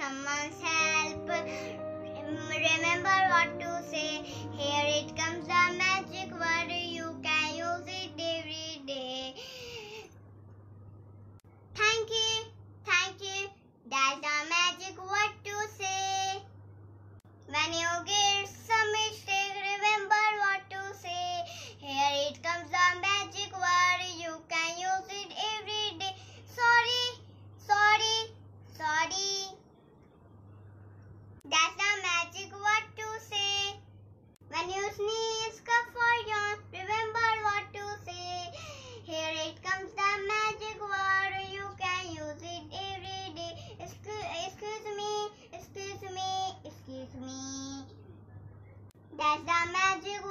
someone's help. Remember what to say. Here it comes the magic word. You can use it every day. Thank you, thank you. That's the magic word to say. When you get some mistake, remember what to say. Here it comes the magic word. You can use it every day. Sorry, sorry, sorry. That's the magic word to say. When you sneeze, cough or yawn, remember what to say. Here it comes the magic word. You can use it every day. Excuse me, excuse me, excuse me. That's the magic